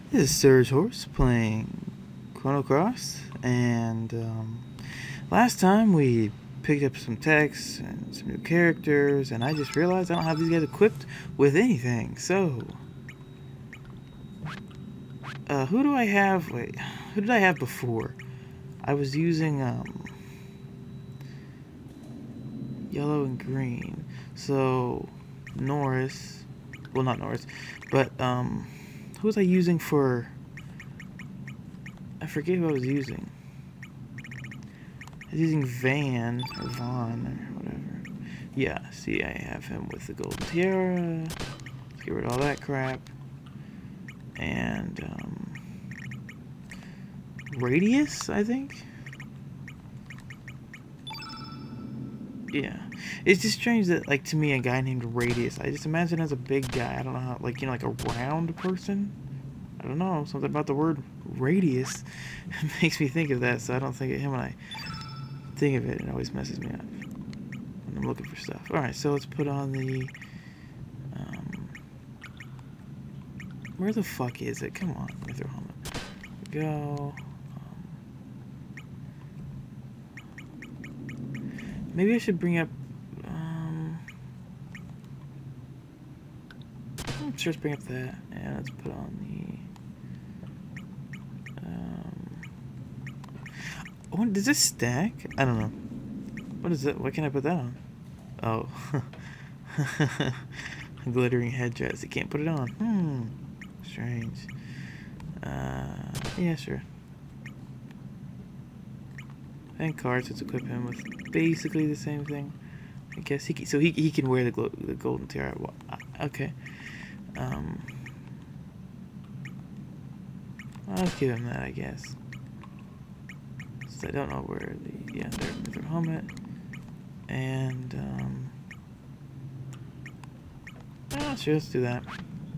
This is Surge Horse playing Chrono Cross, and last time we picked up some texts and some new characters, and I just realized I don't have these guys equipped with anything. So, who do I have? Wait, who did I have before? I was using yellow and green. So Norris, well, not Norris, but who was I using for? I forget who I was using. I was using Van or Vaughn or whatever. Yeah, see, I have him with the golden tiara. Let's get rid of all that crap. And Radius, I think. Yeah, it's just strange that, like, to me, a guy named Radius, I just imagine as a big guy. I don't know how, like, you know, like a round person. I don't know, something about the word radius makes me think of that, so I don't think of him when I think of it. It always messes me up when I'm looking for stuff. Alright, so let's put on the where the fuck is it? Come on, let me throw helmet. There we go. Maybe I should bring up let's just bring up that, and let's put on the oh, does this stack? I don't know. What is it? What can I put that on? Oh. A glittering headdress. You can't put it on. Strange. Yeah, sure. And Karsh, let's equip him with basically the same thing. I guess he can wear the golden tiara. Well, okay. I'll give him that, I guess. So I don't know where the their helmet. And oh, sure, let's do that.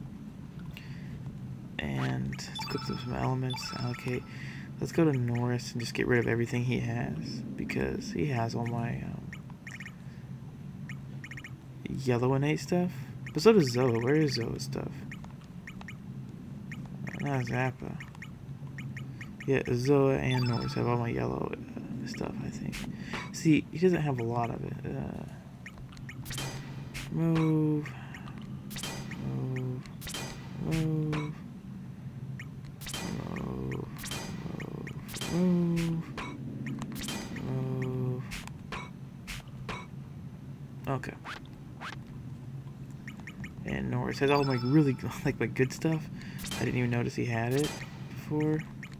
And let's equip some elements. Allocate. Let's go to Norris and just get rid of everything he has, because he has all my yellow innate stuff. But so does Zoa. Where is Zoa's stuff? Not Zappa. Yeah, Zoa and Norris have all my yellow stuff, I think. See, he doesn't have a lot of it. Move. Move. Move. Move. Move. Okay. And Norris has all my really, like, my good stuff. I didn't even notice he had it before.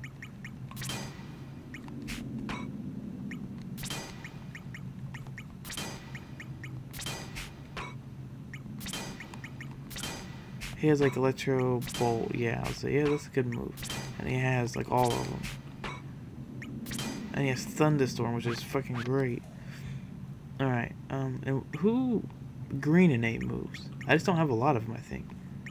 He has, like, Electro Bolt. Yeah, I'll say, yeah, that's a good move. And he has, like, all of them. And he has Thunderstorm, which is fucking great. Alright, and who green innate moves? I just don't have a lot of them, I think.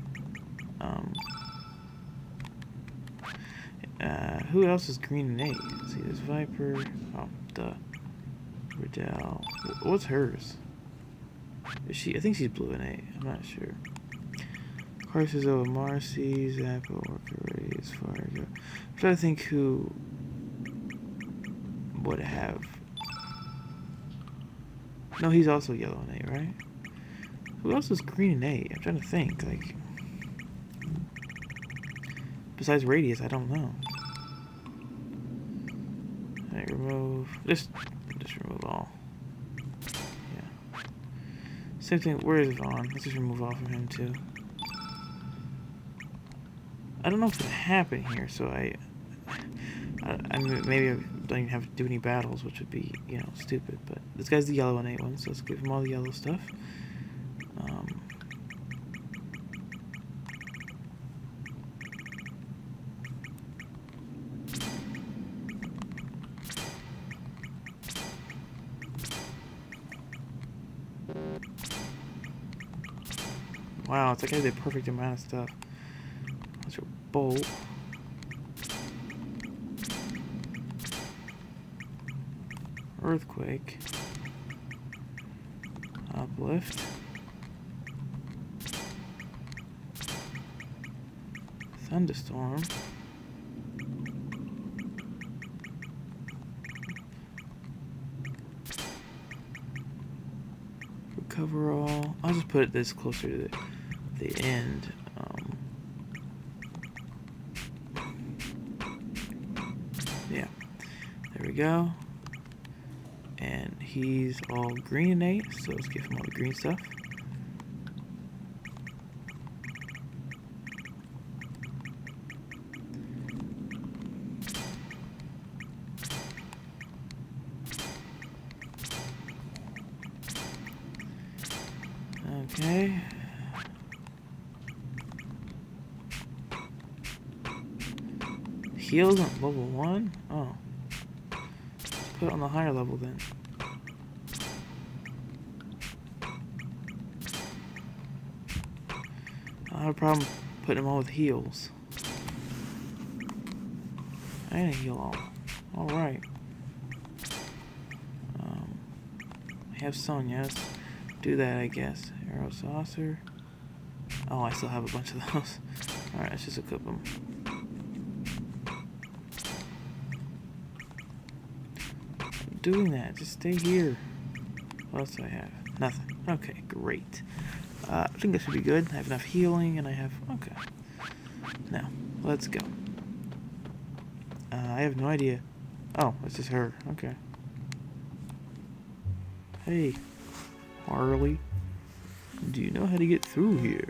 Who else is green innate? Let's see, there's Viper. Oh, duh. Riddell. What's hers? Is she? I think she's blue innate. I'm not sure. Karsh is over Marcy, Zappa, Orca, Radius, Fargo. I'm trying to think who would have. No, he's also yellow innate, right? Who else is green innate? I'm trying to think. Like, besides Radius, I don't know. Alright, remove. Just remove all. Yeah. Same thing. Where is Vaughn? Let's just remove all from him too. I don't know if it happened here, so I maybe I don't even have to do any battles, which would be, you know, stupid. But this guy's the yellow innate one, so let's give him all the yellow stuff. Wow, it's like I have the perfect amount of stuff. What's your bolt? Earthquake. Uplift. thunderstorm. Recover all. I'll just put this closer to the end. Yeah, there we go. And he's all green and 8, so let's give him all the green stuff. Okay. Heals on level 1? Oh. Let's put it on the higher level then. I don't have a problem putting them all with heals. I didn't heal all. Alright. I have Sonya. Let's do that, I guess. Arrow saucer. Oh, I still have a bunch of those. Alright, let's just equip them. I'm doing that. Just stay here. What else do I have? Nothing. Okay, great. I think that should be good. I have enough healing, and I have... Okay. Now, let's go. I have no idea. Oh, it's just her. Okay. Hey, Harley. Do you know how to get through here?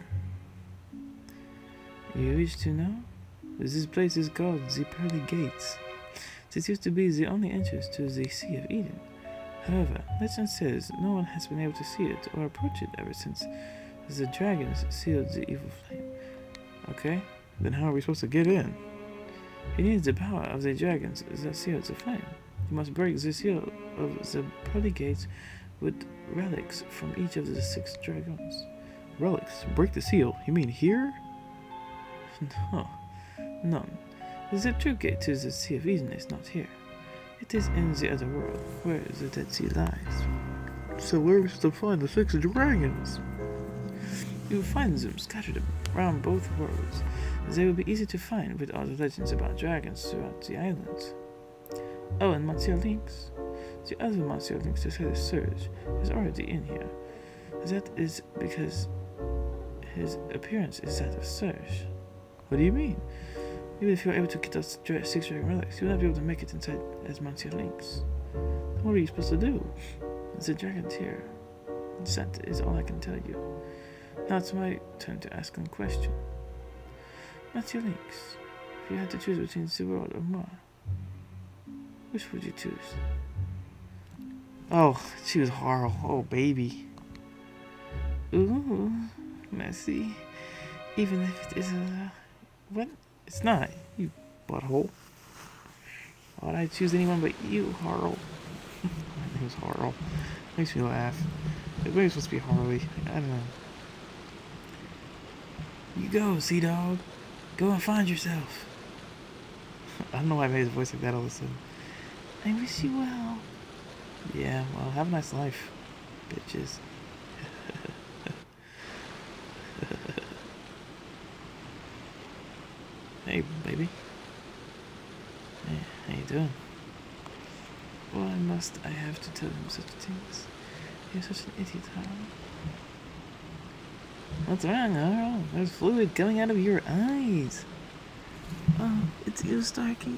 You wish to know? This place is called the Pearly Gates. This used to be the only entrance to the Sea of Eden. However, legend says no one has been able to see it or approach it ever since the dragons sealed the evil flame. Okay, then how are we supposed to get in? You need the power of the dragons that sealed the flame. You must break the seal of the Pearly Gates with relics from each of the 6 dragons. Relics? Break the seal? You mean here? No, none. The true gate to the Sea of Eden is not here. It is in the other world, where the Dead Sea lies. So where are we supposed to find the 6 dragons? You will find them scattered around both worlds. They will be easy to find with all the legends about dragons throughout the islands. Oh, and Monsieur Lynx. The other Monsieur Lynx, to say the Surge, is already in here. That is because his appearance is that of Surge. What do you mean? Even if you are able to get those 6 dragon relics, you will not be able to make it inside as Monsieur Lynx. Then what are you supposed to do? The dragon's here. That is all I can tell you. Now it's my turn to ask a question. Monsieur Lynx, if you had to choose between the world or more, which would you choose? Oh, she was horrible. Oh, baby. Ooh, messy. Even if it is a... What? It's not. You butthole. Why would I choose anyone but you, Harl? My name's Harl. Makes me laugh. Maybe it's supposed to be Harley. I don't know. You go, Sea Dog. Go and find yourself. I don't know why I made his voice like that all of a sudden. I wish you well. Yeah, well, have a nice life, bitches. Hey, baby. Hey, how you doing? Why must I have to tell him such things? You're such an idiot, Harl. What's wrong, Harl? There's fluid coming out of your eyes. Oh, it's you, Starkey.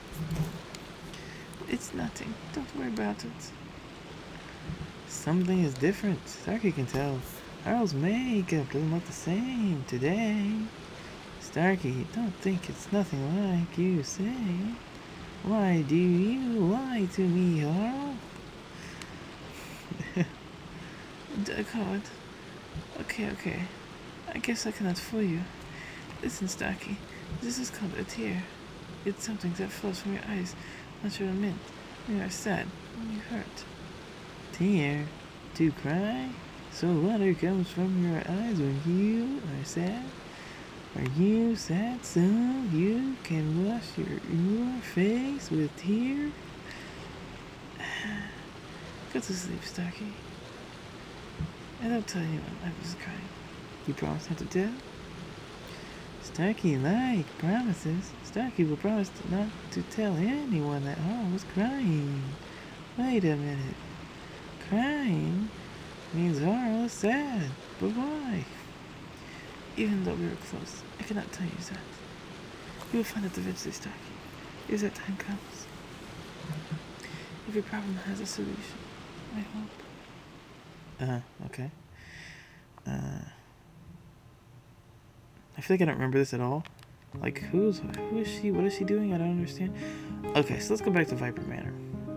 It's nothing. Don't worry about it. Something is different. Starkey can tell. Harl's makeup doesn't look the same today. Starkey, don't think it's nothing like you say. Why do you lie to me, Harl? God. Okay. I guess I cannot fool you. Listen, Starkey. This is called a tear. It's something that flows from your eyes once you're meant. When you are sad, when you hurt. Tear? To cry? So water comes from your eyes when you are sad? Are you sad so you can wash your face with tears? Go to sleep, Starkey. And don't tell anyone I was crying. You promise not to tell? Starkey like promises. Starkey will promise not to tell anyone that Harl was crying. Wait a minute. Crying means Harl is sad. But why? Even though we were close, I cannot tell you that. You will find it eventually, Starkey. If that time comes. Every problem has a solution. I hope. Okay. I feel like I don't remember this at all. Like, who is she? What is she doing? I don't understand. Okay, so let's go back to Viper Manor.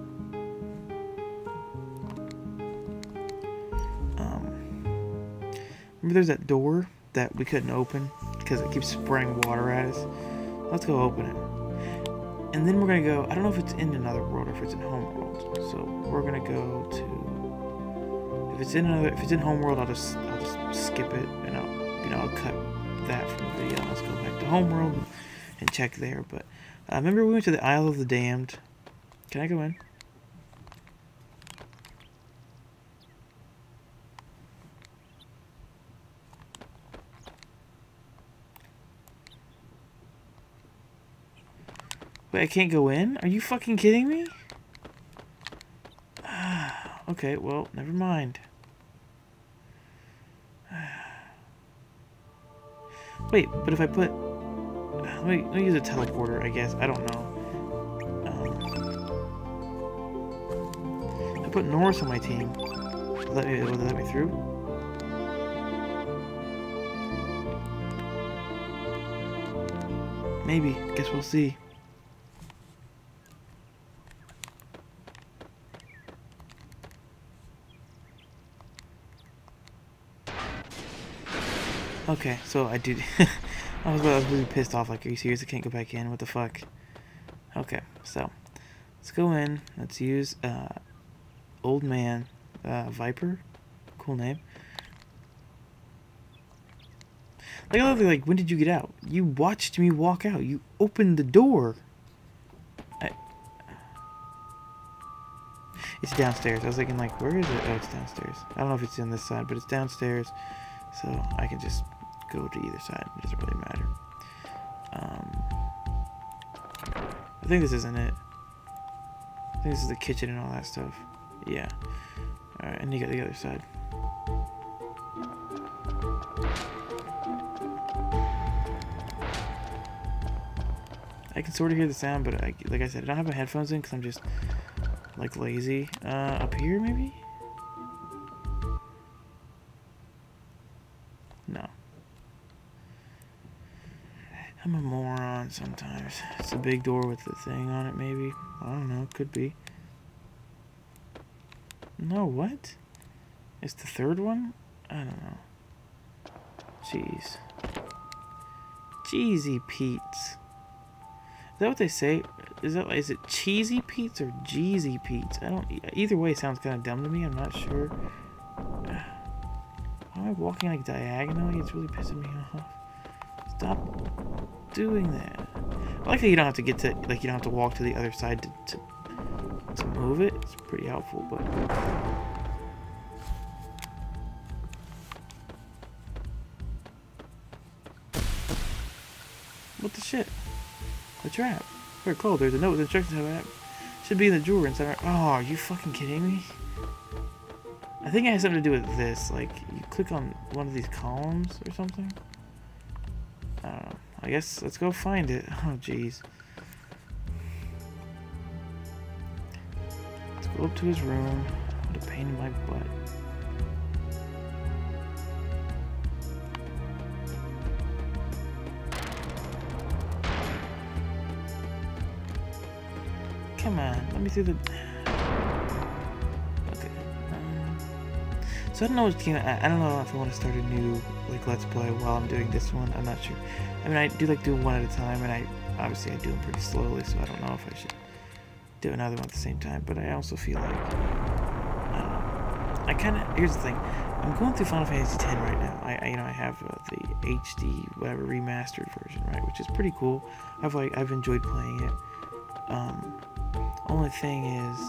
Remember there's that door that we couldn't open because it keeps spraying water at us? Let's go open it. And then we're gonna go, I don't know if it's in another world or if it's in Homeworld. So we're gonna go to, if it's in Homeworld, I'll just skip it and I'll cut that from the video. Let's go back to Homeworld and check there. But remember we went to the Isle of the Damned. Can I go in? Wait, I can't go in? Are you fucking kidding me? Okay, well, never mind. Wait, but if I put... Let me use a teleporter, I guess. I don't know. I put Norris on my team. Will it let me through? Maybe. Guess we'll see. Okay, so I did. I was really pissed off. Like, are you serious? I can't go back in. What the fuck? Okay, so let's go in. Let's use Old Man Viper. Cool name. Like, I love it, like, when did you get out? You watched me walk out. You opened the door. It's downstairs. I was thinking, like, where is it? Oh, it's downstairs. I don't know if it's on this side, but it's downstairs. So I can just go to either side. It doesn't really matter. I think this isn't it. I think this is the kitchen and all that stuff. Yeah. Alright, and you got the other side. I can sort of hear the sound, but like I said, I don't have my headphones in because I'm just, like, lazy. Up here, maybe? No. I'm a moron sometimes. It's a big door with the thing on it, maybe. I don't know. Could be. No, what? It's the third one? I don't know. Jeez. Cheesy Pete's. Is that what they say? Is it Cheesy Pete's or Jeezy Pete's? I don't. Either way sounds kind of dumb to me. I'm not sure. Why am I walking like diagonally? It's really pissing me off. Stop doing that. I like that you don't have to get to, like, you don't have to walk to the other side to move it. It's pretty helpful, but. What the shit? A trap. Very cold. There's a note with instructions how to should be in the drawer inside. Oh, are you fucking kidding me? I think it has something to do with this. Like, you click on one of these columns or something. I don't know. I guess let's go find it. Oh, jeez. Let's go up to his room. What a pain in my butt. Come on, let me through the... Okay. So I don't know what game... I don't know if I want to start a new, like, Let's Play while I'm doing this one. I'm not sure. I mean, I do like doing one at a time, and obviously I do them pretty slowly, so I don't know if I should do another one at the same time. But I also feel like... I don't know. I kind of... Here's the thing. I'm going through Final Fantasy X right now. I have the HD, whatever, remastered version, right? Which is pretty cool. I've enjoyed playing it. Only thing is,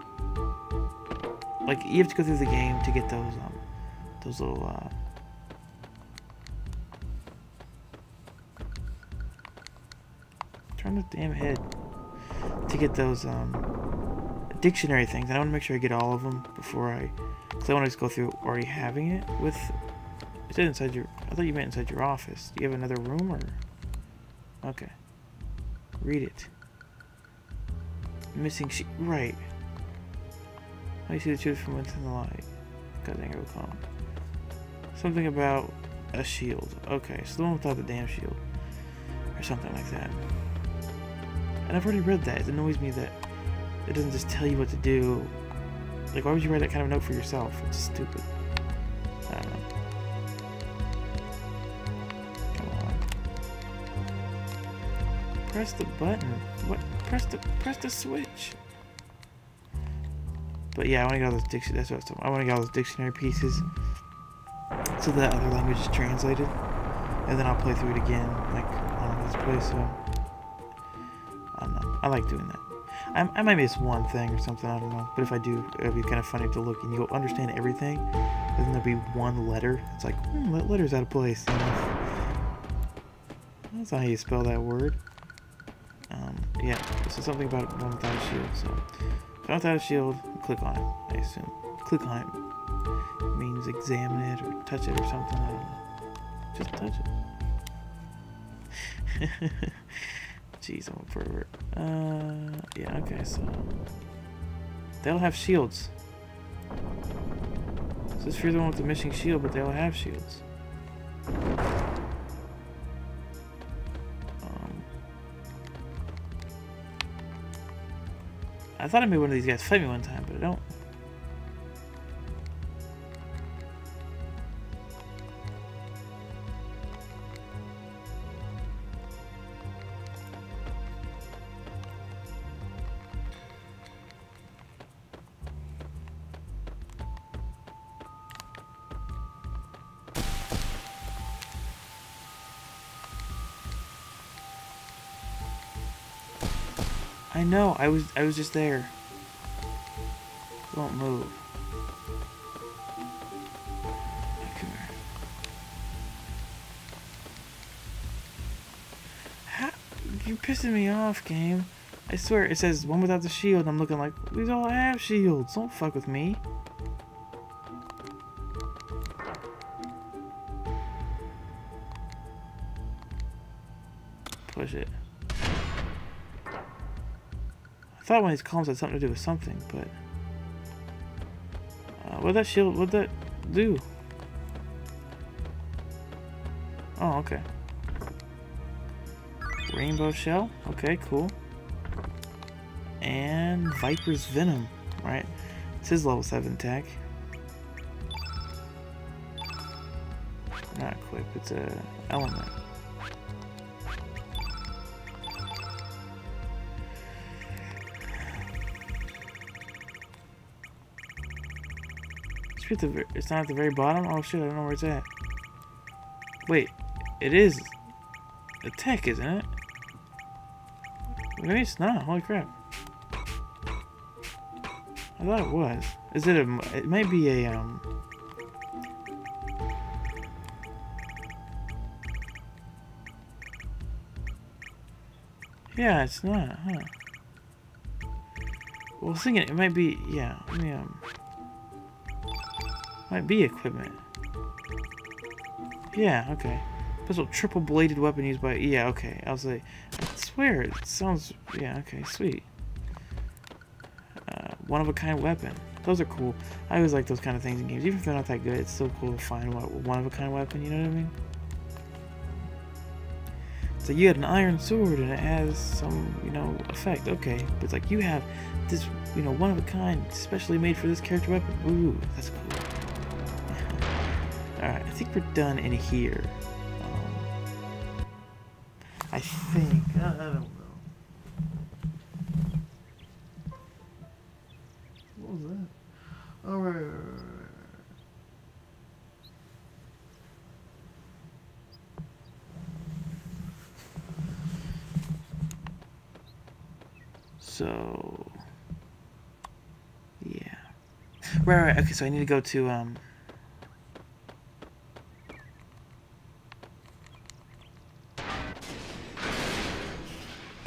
like, you have to go through the game to get those little Turn the damn head. To get those, dictionary things. And I want to make sure I get all of them before I... Because I want to just go through already having it with... It said inside your... I thought you meant inside your office. Do you have another room, or... Okay. Read it. Missing sheet. Right. How do you see the truth from within the light? God dang it, will come. Something about a shield. Okay, so the one without the damn shield. Or something like that. And I've already read that. It annoys me that it doesn't just tell you what to do. Like, why would you write that kind of note for yourself? It's stupid. I don't know. Come on. Press the button. What? Press the switch. But yeah, I want to get all those dictionary. That's what I was talking about. I want to get all those dictionary pieces, so that other language is translated, and then I'll play through it again, like on this place. So I don't know. I like doing that. I might miss one thing or something. I don't know. But if I do, it'll be kind of funny to look and you'll understand everything, and then there'll be one letter. It's like, that letter's out of place. You know? That's not how you spell that word. Yeah. This is something about one without a shield. So, one without a shield. Click on it, I assume. Click on it means examine it or touch it or something. I don't know. Just touch it. Jeez, I'm a pervert. Yeah, okay, so they'll have shields. So this you're the one with the missing shield, but they'll have shields. I thought I made one of these guys fight me one time, but I don't. I know, I was just there. Don't move. Come here. How? You're pissing me off, game. I swear, it says one without the shield. I'm looking like, these all have shields. Don't fuck with me. Push it. I thought one of these columns had something to do with something, but... what'd that shield... What'd that do? Oh, okay. Rainbow shell. Okay, cool. And Viper's Venom. Right. It's his level 7 attack. Not equip, it's a element. It's not at the very bottom? Oh shit, I don't know where it's at. Wait, it is a tech, isn't it? Maybe it's not, holy crap. I thought it was. Is it a... It might be a, Yeah, it's not, huh? Well, I was thinking it might be... Yeah, let me, Might be equipment. Yeah, okay. Pistol, triple-bladed weapon used by... Yeah, okay. I was like... I swear, it sounds... Yeah, okay, sweet. One-of-a-kind weapon. Those are cool. I always like those kind of things in games. Even if they're not that good, it's still cool to find one-of-a-kind weapon, you know what I mean? So you had an iron sword and it has some, you know, effect. Okay. But it's like you have this, you know, one-of-a-kind, specially made for this character weapon. Ooh, that's cool. Alright, I think we're done in here. I think. I don't know. What was that? Oh, right. So. Yeah. Right. Okay, so I need to go to,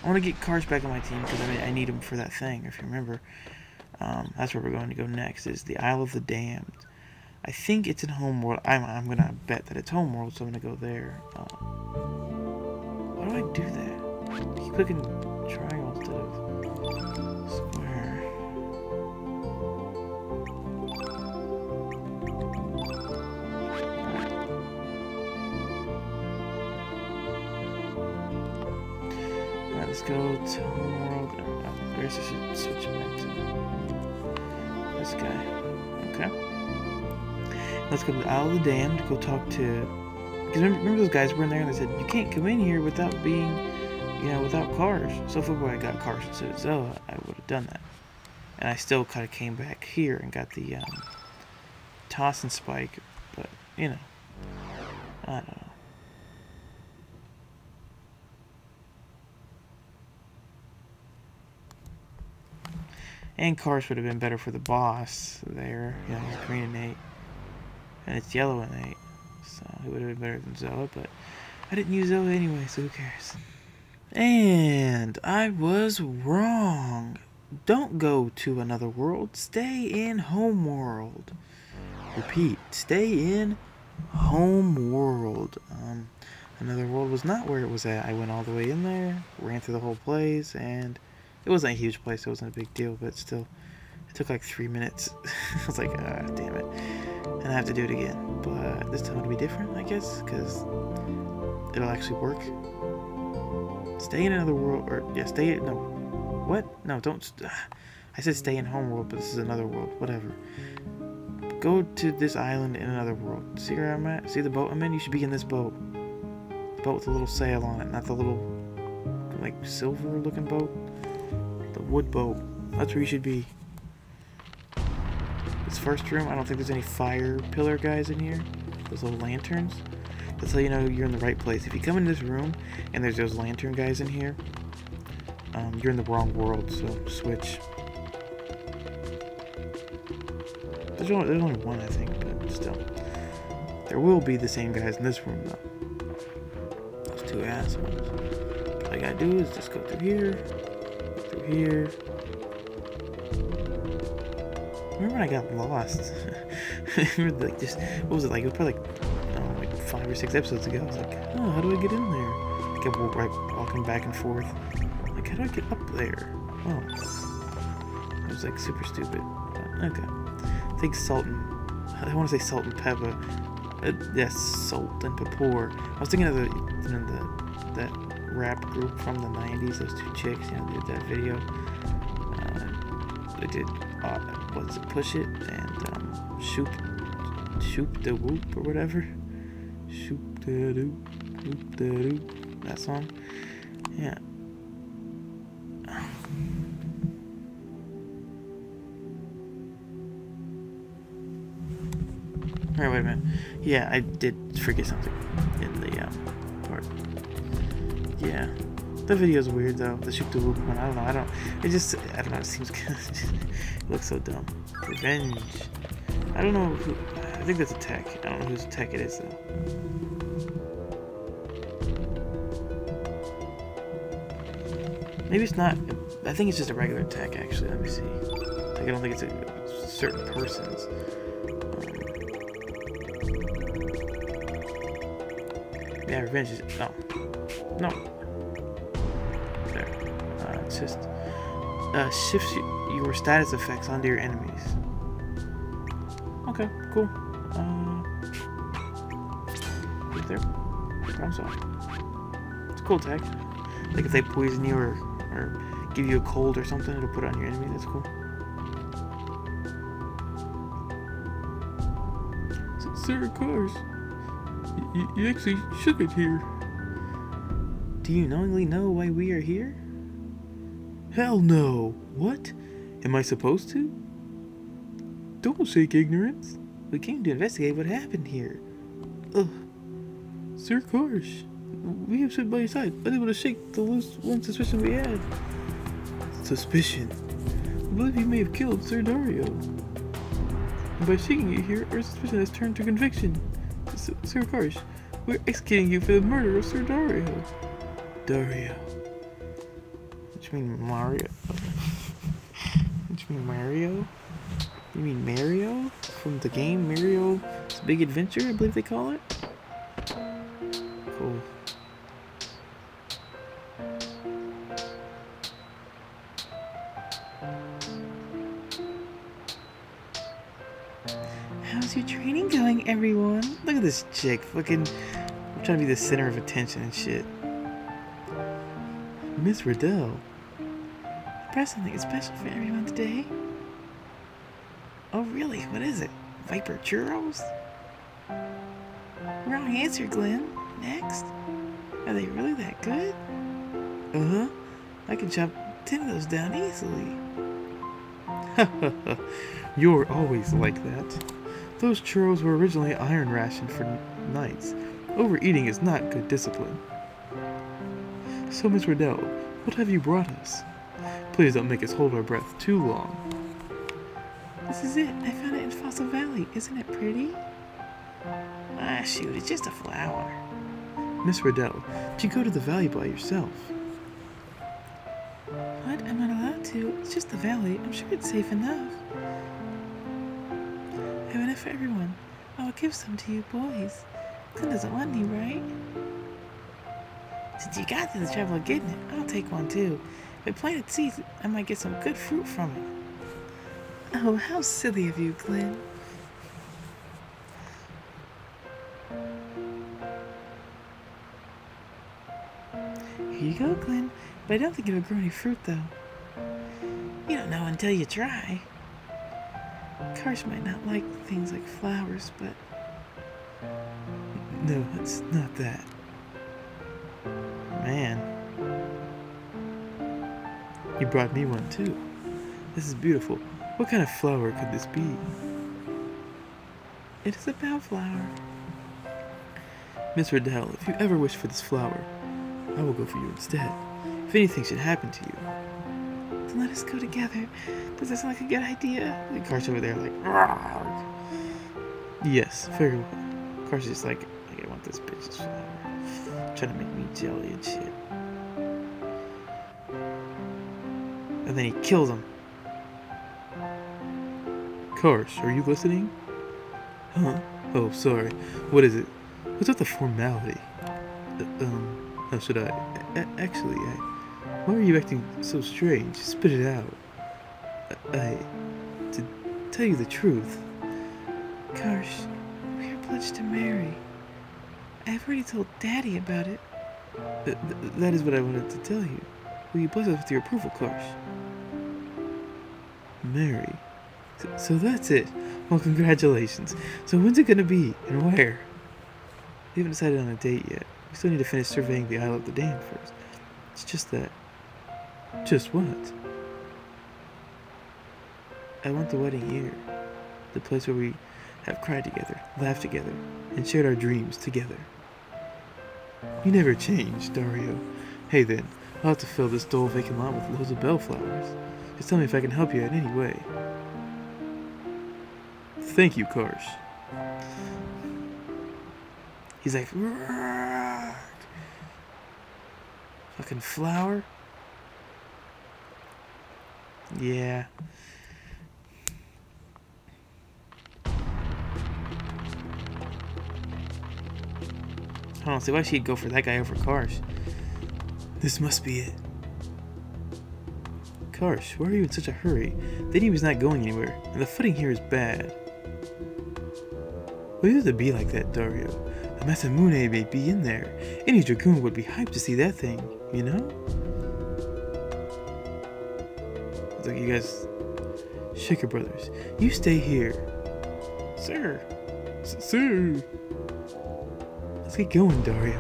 I want to get Karsh back on my team because I need him for that thing, if you remember. That's where we're going to go next, is the Isle of the Damned. I think it's in Homeworld. I'm going to bet that it's Homeworld, so I'm going to go there. Why do I do that? Keep clicking triangle instead of square. Alright, let's go to Homeworld. I guess I should switch back to this guy. Okay. Let's go to the Isle of the Damned, go talk to... Because remember those guys were in there and they said, you can't come in here without being, you know, without Karsh. So if I got Karsh instead of Zoa, I would have done that. And I still kind of came back here and got the toss and spike, but, you know, I don't know. And Karsh would have been better for the boss there. You know, he's green and 8. And it's yellow and 8. So it would have been better than Zoa, but I didn't use Zoa anyway, so who cares? And I was wrong. Don't go to another world. Stay in Homeworld. Repeat, stay in Homeworld. Another world was not where it was at. I went all the way in there, ran through the whole place, and it wasn't a huge place, so it wasn't a big deal, but still, it took like 3 minutes. I was like, ah, damn it. And I have to do it again. But this time it'll be different, I guess, because it'll actually work. Stay in another world, or, yeah, stay in, no. What? No, don't, I said stay in Homeworld, but this is another world, whatever. Go to this island in another world. See where I'm at? See the boat I'm in? You should be in this boat. The boat with a little sail on it, not the little, like, silver-looking boat. The wood boat. That's where you should be. This first room, I don't think there's any fire pillar guys in here. Those little lanterns. That's how you know you're in the right place. If you come in this room and there's those lantern guys in here, you're in the wrong world, so switch. There's only one, I think, but still. There will be the same guys in this room, though. Those two assholes. All I gotta do is just go through here, through here. Remember when I got lost? Remember, like, just, what was it like? It was probably like 5 or 6 episodes ago. I was like, oh, how do I get in there? I kept walking back and forth. Like, how do I get up there? Oh. It was like super stupid. But, okay. I think I want to say Salt and Pepper. Yes, Salt and Pepper. I was thinking of that rap group from the 90s, those two chicks, you know, did that video. They did, what's it, Push It, and Shoop the Whoop, or whatever. Shoop the Doop, Whoop the Doop, that song. Yeah. Alright, wait a minute. Yeah, I did forget something in the part. Yeah. The video's weird though. The shoot the whoop one. I don't know. I don't know. It seems good. It looks so dumb. Revenge. I don't know who. I think that's a tech. I don't know whose tech it is though. Maybe it's not. I think it's just a regular tech actually. Let me see. Like, I don't think it's a certain person's. Yeah, revenge is. Oh. No. There. It's just. Shifts your status effects onto your enemies. Okay, cool. Right there. Problem solved. It's a cool tech. Like if they poison you or give you a cold or something, it'll put it on your enemy. That's cool. Sir Karsh, you actually shook it here. Do you knowingly know why we are here? Hell no. What? Am I supposed to? Don't shake ignorance. We came to investigate what happened here. Ugh. Sir Karsh, we have stood by your side, unable to shake the loose one suspicion we had. Suspicion? I believe you may have killed Sir Dario. And by shaking it here, our suspicion has turned to conviction. Sir Karsh, we're executing you for the murder of Sir Dario. Dario. you mean Mario? What you mean Mario? You mean Mario? From the game Mario's Big Adventure, I believe they call it? Cool. How's your training going, everyone? Look at this chick, fucking trying to be the center of attention and shit. Miss Riddell. Prepare something special for everyone today. Oh really? What is it? Viper churros? Wrong answer, Glenn. Next. Are they really that good? Uh-huh. I can chop 10 of those down easily. You're always like that. Those churros were originally iron rationed for knights. Overeating is not good discipline. So, Miss Riddell, what have you brought us? Please don't make us hold our breath too long. This is it. I found it in Fossil Valley. Isn't it pretty? Ah, shoot. It's just a flower. Miss Riddell, did you go to the valley by yourself? What? I'm not allowed to. It's just the valley. I'm sure it's safe enough. I have enough for everyone. I'll give some to you boys. Glenn doesn't want any, right? Since you got this trouble getting it, I'll take one too. If I planted seeds, I might get some good fruit from it. Oh, how silly of you, Glenn. Here you go, Glenn. But I don't think it'll grow any fruit, though. You don't know until you try. Karsh might not like things like flowers, but... No, it's not that. Man. You brought me one, too. This is beautiful. What kind of flower could this be? It is a bellflower. Miss Riddell, if you ever wish for this flower, I will go for you instead. If anything should happen to you. Then let us go together. Does that sound like a good idea? The Karsh over there like, Rawr. Yes, very well. Karsh is just like, I want this bitch's flower. Trying to make me jelly and shit. And then he kills him. Karsh, are you listening? Huh? Oh, sorry. What is it? What's with the formality? How should I? Actually, why are you acting so strange? Spit it out. To tell you the truth, Karsh, we are pledged to marry. I've already told Daddy about it. That is what I wanted to tell you. Will you bless us with your approval, Karsh? Marry? So that's it. Well, congratulations. So when's it gonna be, and where? We haven't decided on a date yet. We still need to finish surveying the Isle of the Damned first. It's just that... Just what? I want the wedding here. The place where we have cried together, laughed together, and shared our dreams together. You never changed, Dario. Hey then, I'll have to fill this dull vacant lot with loads of bellflowers. Just tell me if I can help you in any way. Thank you, Karsh. He's like, Rrrr! Fucking flower? Yeah. I don't see why she'd go for that guy over Karsh. This must be it. Karsh, why are you in such a hurry? The team is not going anywhere, and the footing here is bad. Why does it be like that, Dario? The Masamune may be in there. Any dragoon would be hyped to see that thing, you know? It's like you guys... Shaker Brothers, you stay here. Sir. Sir. Let's get going, Dario.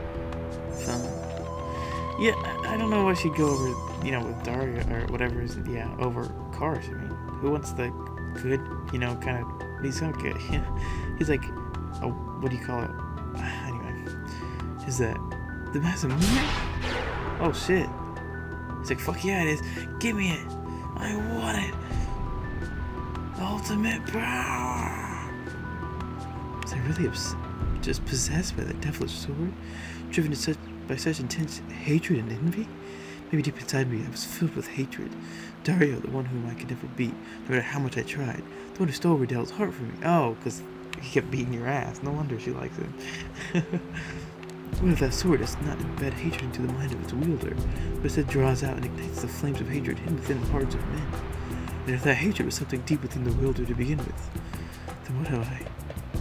Yeah, I don't know why she'd go over, you know, with Dario or whatever is, yeah, over Karsh. I mean, who wants the good, you know, kind of, he's not good. He's like, oh, what do you call it? Anyway, is that the massive movement? Oh shit. He's like, fuck yeah, it is. Give me it. I want it. Ultimate power. Was I really just possessed by that devilish sword? Driven to by such intense hatred and envy? Maybe deep inside me I was filled with hatred. Dario, the one whom I could never beat, no matter how much I tried. The one who stole Riddell's heart from me. Oh, because he kept beating your ass. No wonder she likes him. What if that sword does not embed hatred into the mind of its wielder, but instead draws out and ignites the flames of hatred hidden within the hearts of men? And if that hatred was something deep within the wielder to begin with, then what have I?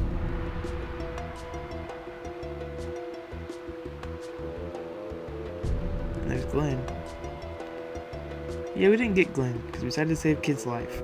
And there's Glenn. Yeah, we didn't get Glenn, because we decided to save Kid's life.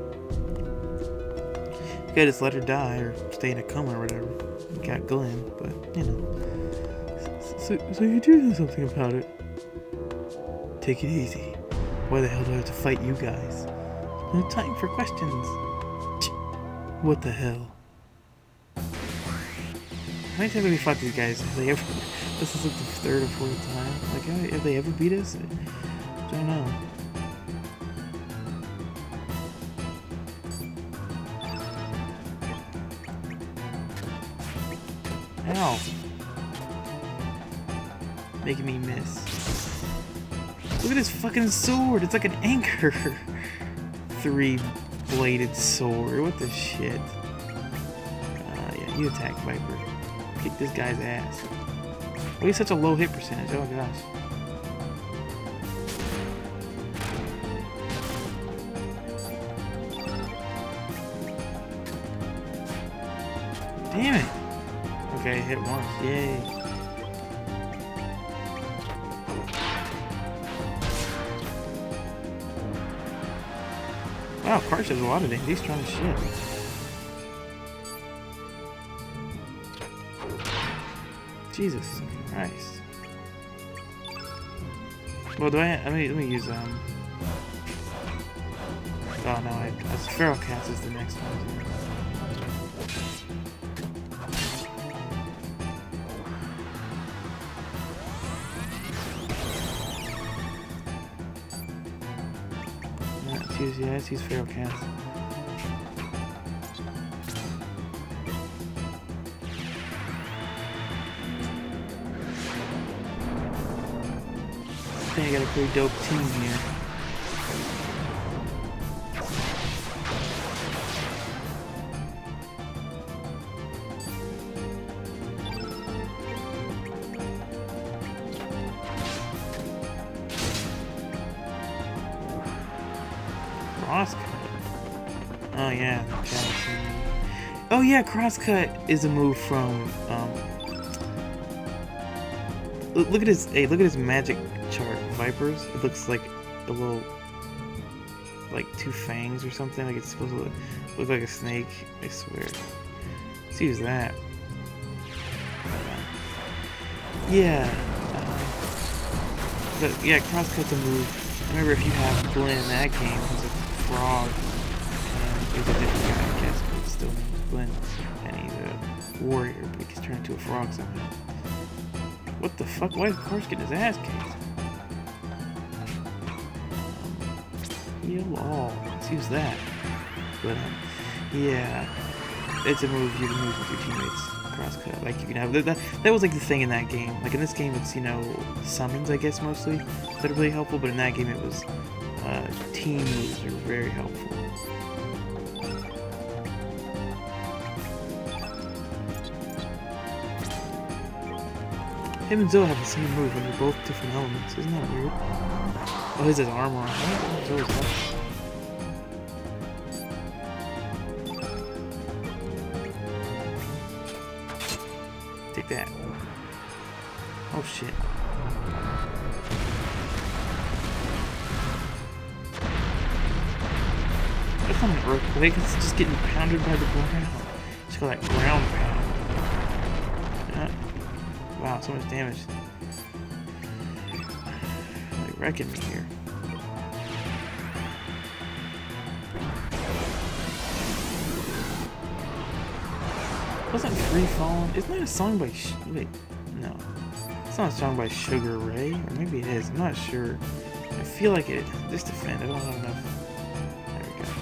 We gotta just let her die, or stay in a coma or whatever. We got Glenn, but, you know. So you're doing something about it. Take it easy. Why the hell do I have to fight you guys? No time for questions. What the hell? How many times have we fought these guys? Have they ever... This is like the third or fourth time. Like, have they ever beat us? I don't know. Ow. Making me miss. Look at this fucking sword. It's like an anchor. 3-bladed sword. What the shit? Yeah, you attack Viper. Kick this guy's ass. Why he's such a low hit percentage? Oh gosh. Damn it. Okay, hit once. Yay. Wow, Karsh has a lot of damage. He's strong as shit. Jesus Christ. Well, let me use, oh no, Feral Cats is the next one. Yeah, let's use Feral Cats. I think I got a pretty dope team here. Crosscut. Oh yeah. Oh yeah, crosscut is a move from look at his look at his magic chart, Vipers. It looks like a little like 2 fangs or something, like it's supposed to look like a snake, I swear. Let's use that. Yeah. But yeah, crosscut's a move. Remember, if you have Glenn in that game, he's a frog, and he's a different guy, I guess, but it's still named Glenn, and he's a warrior, but he gets turned into a frog somehow. What the fuck? Why is Karsh getting his ass kicked? Heal all. Let's use that. But, yeah, it's a move you can use with your teammates. Crosscut, like you can have that was like the thing in that game. Like in this game, it's, you know, summons, I guess, mostly that are really helpful, but in that game it was team moves are very helpful. Him and Zoe have the same move when they're both different elements. Isn't that weird? Oh, his has armor on. Oh, Zoe's that. Take that. Oh shit. That's not an earthquake, it's just getting pounded by the ground. Just call that ground pound. Yeah. Wow, so much damage. They're wrecking me here. Wasn't Free Falling? Isn't that a song by wait, no. It's not a song by Sugar Ray, or maybe it is, I'm not sure. I feel like it. Just defend, I don't have enough. There we go.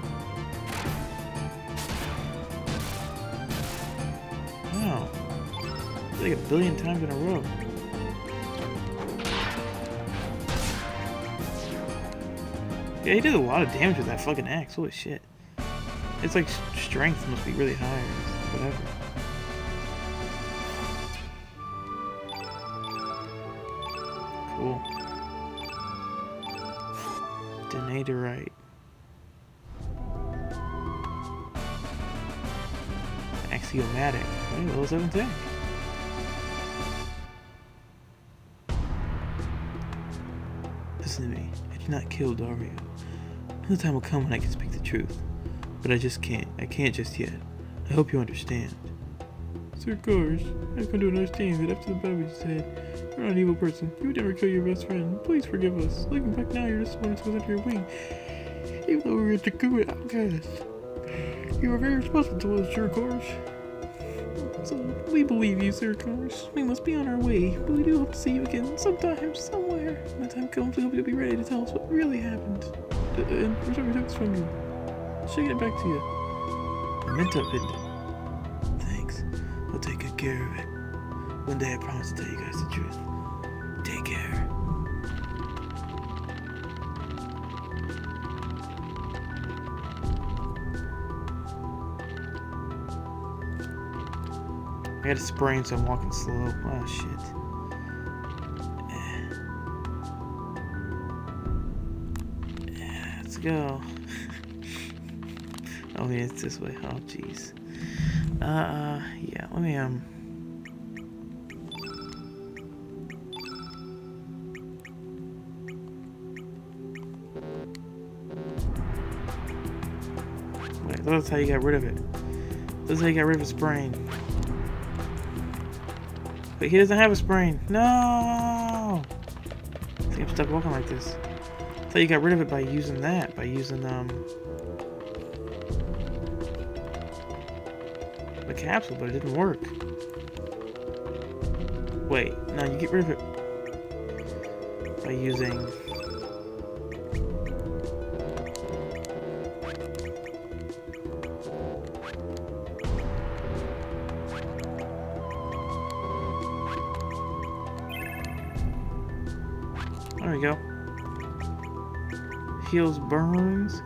Wow. It's like 1 billion times in a row. Yeah, he did a lot of damage with that fucking axe. Holy shit. It's like strength must be really high or whatever. Cool. Denatorite. Axiomatic. Hey, level 7 tech. Listen to me. I did not kill Dario. The time will come when I can speak the truth. But I just can't. I can't just yet. I hope you understand. Sir Karsh, I've come to understand that after the battle you said, you're not an evil person. You would never kill your best friend. Please forgive us. Looking back now, you're just someone who was under your wing. Even though we were a Jakku outcast. You were very responsible to us, Sir Karsh. So, we believe you, Sir Karsh. We must be on our way, but we do hope to see you again sometime, somewhere. When the time comes, we hope you'll be ready to tell us what really happened. And we're sorry we took this from you. She'll get it back to you. I meant to have it. Thanks. I'll take good care of it. One day I promise to tell you guys the truth. Take care. I got a sprain, so I'm walking slow. Oh shit. Yeah, let's go. Oh yeah, it's this way. Oh jeez. Yeah, let me wait, that's how you got rid of it. That's how you got rid of a sprain. But he doesn't have a sprain. No! I think I'm stuck walking like this. I thought you got rid of it by using that. By using, the capsule, but it didn't work. Wait, no, you get rid of it by using... There we go. Heals burns.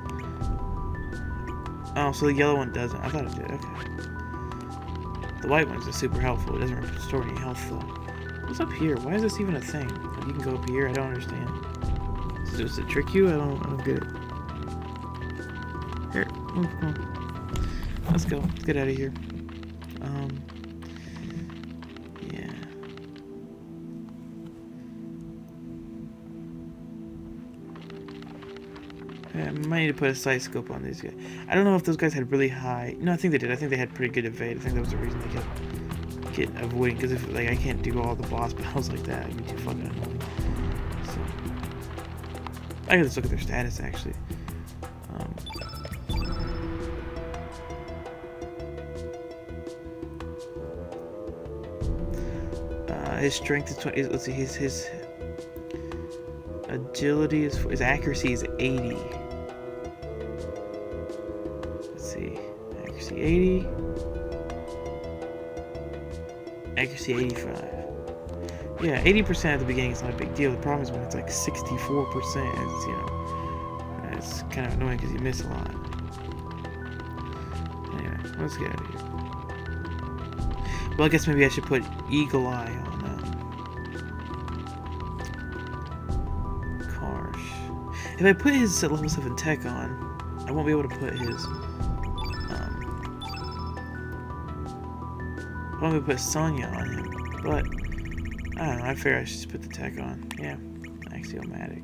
Oh, so the yellow one doesn't. I thought it did. Okay. The white one's just super helpful. It doesn't restore any health though. What's up here? Why is this even a thing? Like, you can go up here. I don't understand. Does it trick you? I don't get it. Here, come on. Let's go. Let's get out of here. Yeah. I might need to put a sight scope on these guys. I don't know if those guys had really high... No, I think they did. I think they had pretty good evade. I think that was the reason they kept avoiding. Because if like I can't do all the boss battles like that, it'd be too fucking annoying. So I can just look at their status actually. His strength is 20. Let's see. His agility is... His accuracy is 80. Let's see. Accuracy 80. Accuracy 85. Yeah, 80% at the beginning is not a big deal. The problem is when it's like 64%. It's, you know, it's kind of annoying because you miss a lot. Anyway, let's get out of here. Well, I guess maybe I should put Eagle Eye on Karsh. If I put his level 7 tech on, I won't be able to put his... I won't be able to put Sonya on him, but... I don't know, I figure I should just put the tech on. Yeah, axiomatic.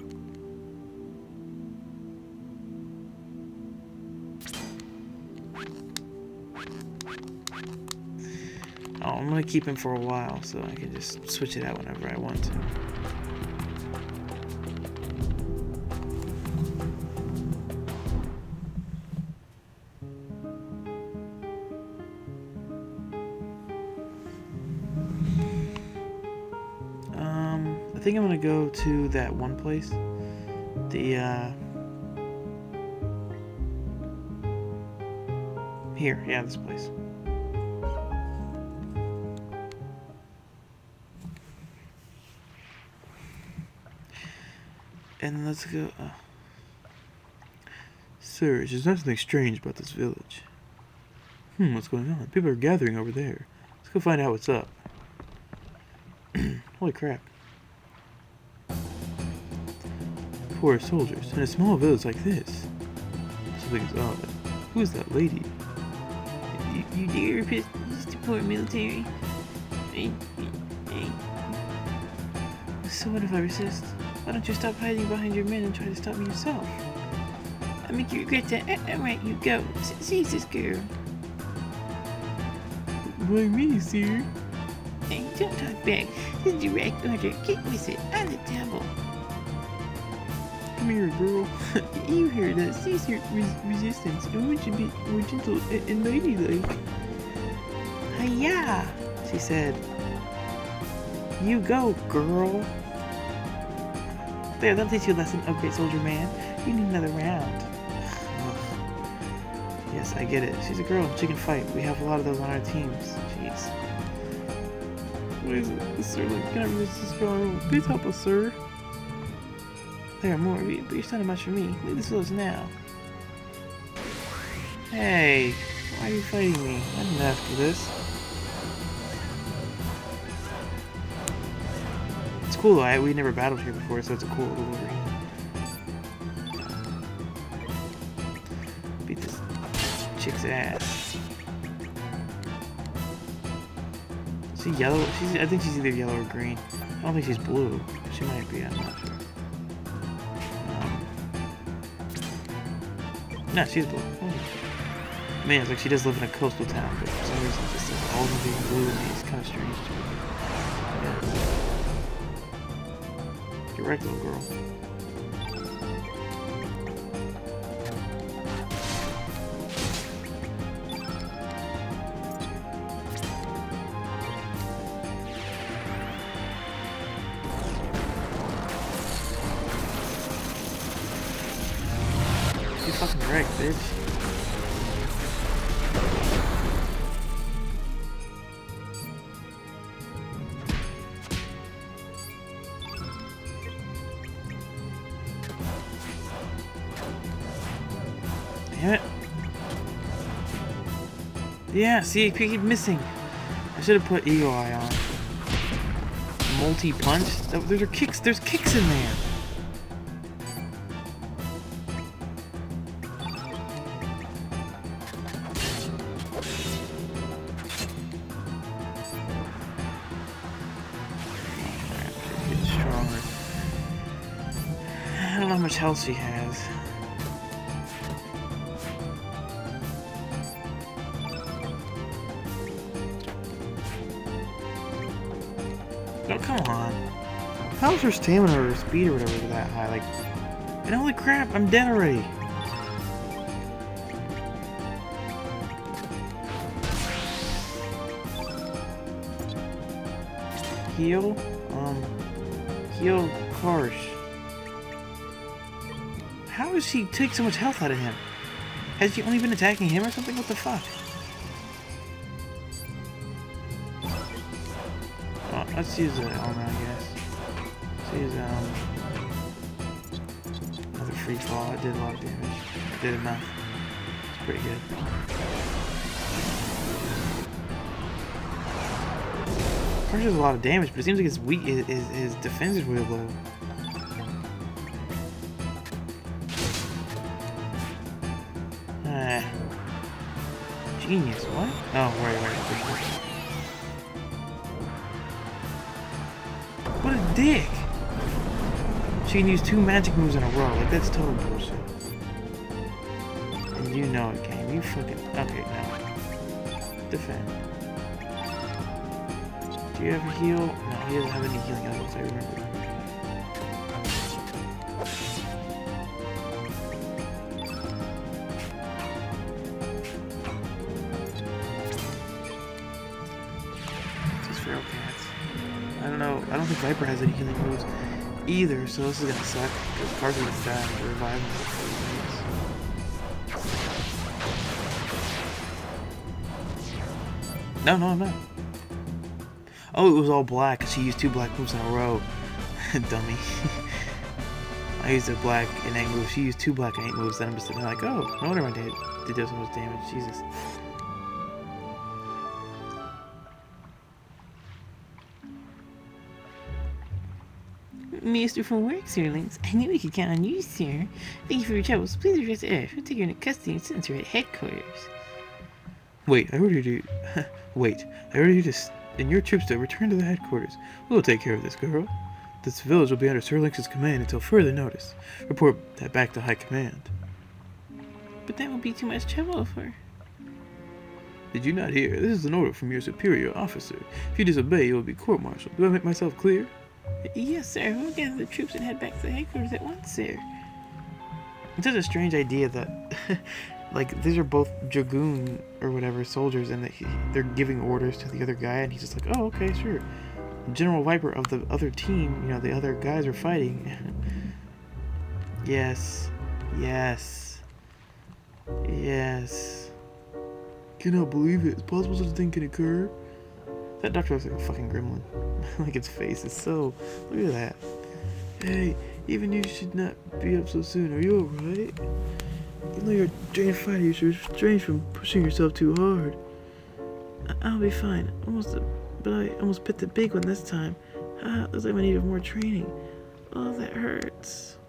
Oh, I'm gonna keep him for a while so I can just switch it out whenever I want to. I think I'm gonna go to that one place. Here, yeah, this place. And let's go. Sir, there's nothing strange about this village. What's going on? People are gathering over there. Let's go find out what's up. Holy crap. Poor soldiers, in a small village like this. Something's odd. Who is that lady? You dare support military? So what if I resist? Why don't you stop hiding behind your men and try to stop me yourself? I make you regret that. Alright, you go. Seize this girl. Why me, sir? Hey, don't talk back. This is direct order. Get with it. On the table. Come here, girl. You heard us. Cease your resistance. And we should be more gentle and ladylike. Hiya, she said. You go, girl. There, that'll teach you a lesson, okay, soldier man. You need another round. Yes, I get it. She's a girl. She can fight. We have a lot of those on our teams. Jeez. What is it? Sir, like, can I resist this girl? Please help us, sir. There are more of you, but you're standing much for me. Leave this village now. Hey, why are you fighting me? I didn't ask for this. It's cool though, we never battled here before, so it's a cool little arena. Beat this chick's ass. Is she yellow? I think she's either yellow or green. I don't think she's blue. She might be, I'm not sure. No, she's blue. Oh. Man, it's like she does live in a coastal town, but for some reason just like, all of them being blue to me is kind of strange to me. Yeah. You're right, little girl. You fucking wrecked, bitch. Damn it. Yeah, see, I keep missing. I should have put Eagle Eye on. Multi-punch? Those are kicks. There's kicks in there. Stronger. I don't know how much health she has. Oh, come on. How's her stamina or her speed or whatever that high? Like, and holy crap, I'm dead already. Heal? Heal Karsh. How does she take so much health out of him? Has she only been attacking him or something? What the fuck? Let's use armor, I guess. Let's use another free fall. It did a lot of damage. It did enough. It's pretty good. Karsh does a lot of damage, but it seems like his his defense is really low. Genius, what? Oh, right. What a dick! She can use 2 magic moves in a row. Like, that's total bullshit. And you know it, game. You fucking... Okay, now. Defend. Do you have a heal? No, he doesn't have any healing items, I remember. I don't know. I don't think Viper has any healing moves either, so this is gonna suck. Because Karsh is gonna die and revive him. No, I'm not. Oh, it was all black because she used 2 black moves in a row. Dummy. I used a black and 8 move. She used 2 black and 8 moves. Then I'm just sitting there like, oh, no wonder my dad did so much damage. Jesus. Mr. from work, Sirlings. I knew we could count on you, sir. Thank you for your troubles. Please address F. We'll take you into custody and sentence her at headquarters. Wait, I ordered you. Wait, I ordered you to and your troops to return to the headquarters. We'll take care of this, girl. This village will be under Sir Lynx's command until further notice. Report that back to High Command. But that will be too much trouble for her. Did you not hear? This is an order from your superior officer. If you disobey, you will be court-martialed. Do I make myself clear? Yes, sir. We'll gather the troops and head back to the headquarters at once, sir. It's such a strange idea that, like, these are both Dragoon or whatever soldiers, and they're giving orders to the other guy, and he's just like, oh, okay, sure. General Viper of the other team, you know, the other guys are fighting. Yes. Yes. Yes. Cannot believe it. It's possible such a thing can occur. That doctor looks like a fucking gremlin. Like, its face is so... Look at that. Hey, even you should not be up so soon. Are you alright? Even though you're a trained fighter, you should refrain from pushing yourself too hard. I'll be fine. But I almost bit the big one this time. Looks like I need more training. Oh, that hurts.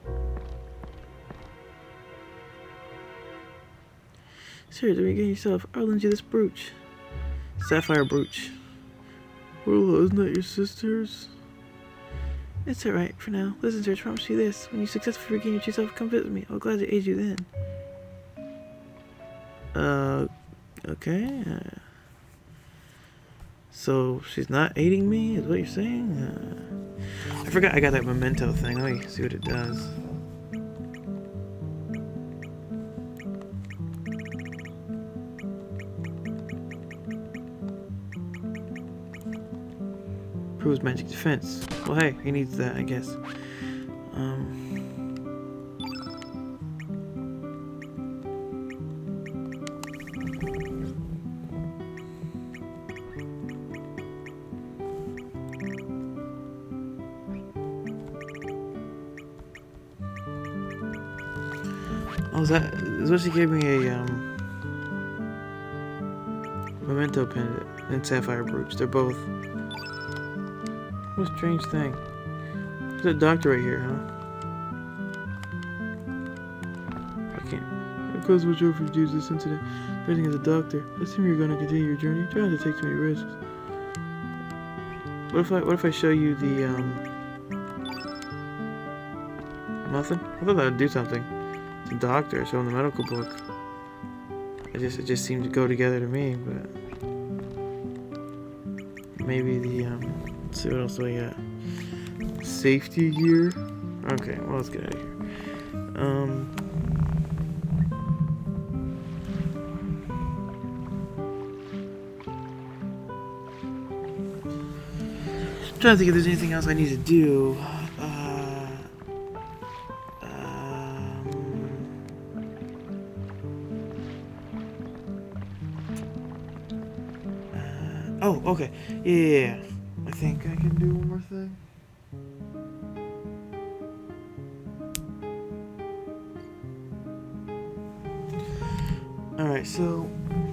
Sir, do you get yourself? I'll lend you this brooch. Sapphire brooch. Well, isn't that your sister's? It's alright for now. Listen, sir, I promise you this. When you successfully regain your true self, come visit me. I'll gladly aid you then. Okay. So, she's not aiding me, is what you're saying? I forgot I got that memento thing. Let me see what it does. Proves magic defense. Well, hey, he needs that, I guess. Oh, is what she gave me a, memento pendant and sapphire brooch. They're both... What a strange thing. There's a doctor right here, huh? I can't. Of course, what's your for due to this incident? Fighting as a doctor. I assume you're going to continue your journey. Try not to take too many risks. What if I show you the, Nothing? I thought that would do something. It's a doctor, showing the medical book. It just seemed to go together to me, but... Maybe the, Let's see what else do I got. Safety gear. Okay, well, let's get out of here. Trying to think if there's anything else I need to do. Oh, okay. Yeah. I think I can do one more thing. Alright, so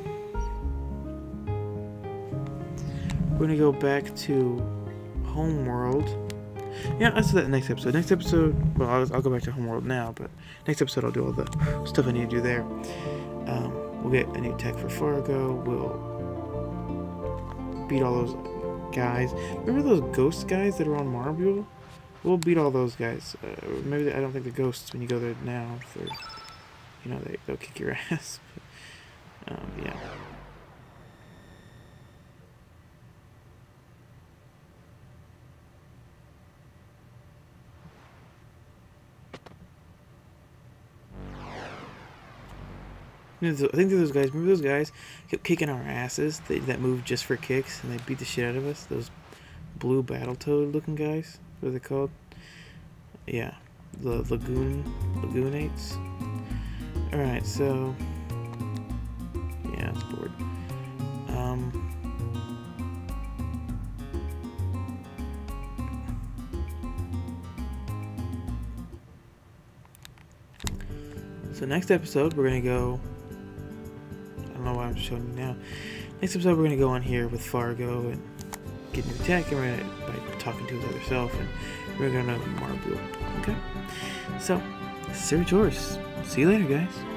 we're gonna go back to Homeworld. Yeah, let's do that next episode. Next episode, well, I'll go back to Homeworld now, but next episode I'll do all the stuff I need to do there. We'll get a new tech for Fargo. We'll beat all those guys. Remember those ghost guys that are on Marble? We'll beat all those guys. Maybe I don't think the ghosts, when you go there now, for, you know, they'll kick your ass. But, yeah. I think those guys, remember those guys kept kicking our asses that moved just for kicks, and they beat the shit out of us? Those blue Battletoad looking guys? What are they called? Yeah, the Lagoon-ates. Alright, so yeah, it's bored. So next episode, we're going to go... I don't know why I'm showing you now. Next episode, we're going to go on here with Fargo and get new tech, and we're going to, by talking to his other self, and we're going to Marble. Okay? So, this is Sir George. See you later, guys.